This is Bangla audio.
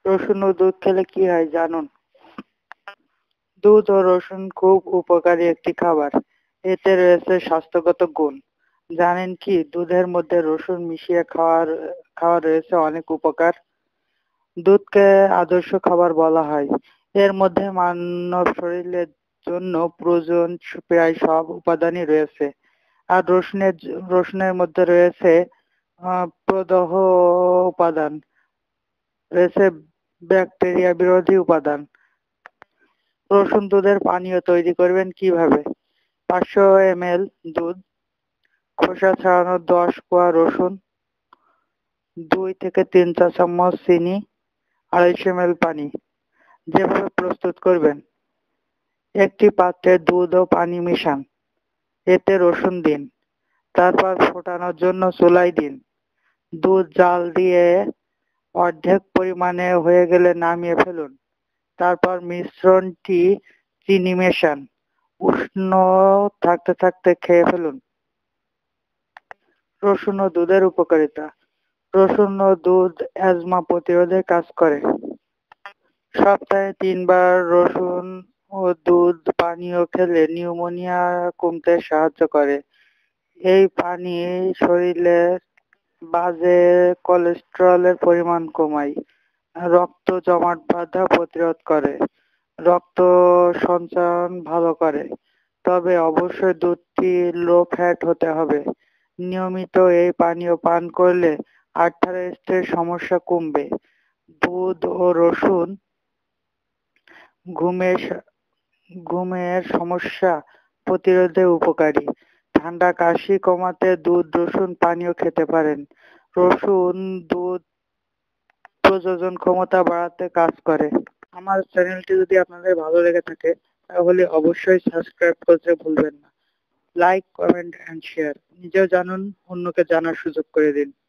রসুন ও দুধ খেলে কি হয় জানুন। দুধ ও রসুন খুব উপকারী একটি খাবার। এতে রয়েছে স্বাস্থ্যগত গুণ। জানেন কি দুধের মধ্যে রসুন মিশিয়ে খাওয়ার রয়েছে অনেক উপকার। দুধকে আদর্শ খাবার বলা হয়। এর মধ্যে মানব শরীরের জন্য প্রয়োজন প্রায় সব উপাদানই রয়েছে। আর রসুনের মধ্যে রয়েছে প্রদাহ উপাদান, রয়েছে ব্যাকটেরিয়া বিরোধী উপাদান। রসুন দুধের পানীয় তৈরি করবেন কিভাবে? 500 ml দুধ, খোসা ছাড়ানো 10 কোয়া রসুন, 2 থেকে 3 চা চামচ চিনি, 250 ml পানি। যেভাবে প্রস্তুত করবেন, একটি পাত্রে দুধ ও পানি মিশান, এতে রসুন দিন, তারপর ফোটানোর জন্য চুলায় দিন। দুধ জাল দিয়ে অর্ধেক পরিমাণে হয়ে গেলে নামিয়ে ফেলুন। তারপর মিশ্রণটি চিনি মেশান, উষ্ণ থাকতে থাকতে খেয়ে ফেলুন। রসুন ও দুধের উপকারিতা। রসুন ও দুধ অ্যাজমা প্রতিরোধে কাজ করে। সপ্তাহে 3 বার রসুন ও দুধ পানীয় খেলে নিউমোনিয়া কমতে সাহায্য করে। এই পানি শরীরের বাজে কোলেস্টেরলের পরিমাণ কমায়, রক্ত জমাট বাঁধা প্রতিরোধ করে, রক্ত সঞ্চালন ভালো করে। তবে অবশ্যই দুধটি লো ফ্যাট হতে হবে। নিয়মিত এই পানীয় পান করলে আর্থ্রাইটিসের সমস্যা কমবে। দুধ ও রসুন ঘুমের সমস্যা প্রতিরোধে উপকারী। ঠান্ডা কাশি কমাতে দুধ রসুন পানীয় খেতে পারেন। রসুন দুধ প্রজনন ক্ষমতা বাড়াতে কাজ করে। আমার চ্যানেলটি যদি আপনাদের ভালো লেগে থাকে তাহলে অবশ্যই সাবস্ক্রাইব করতে ভুলবেন না। Like, comment and share. নিজেও জানুন, অন্যকে জানার সুযোগ করে দিন।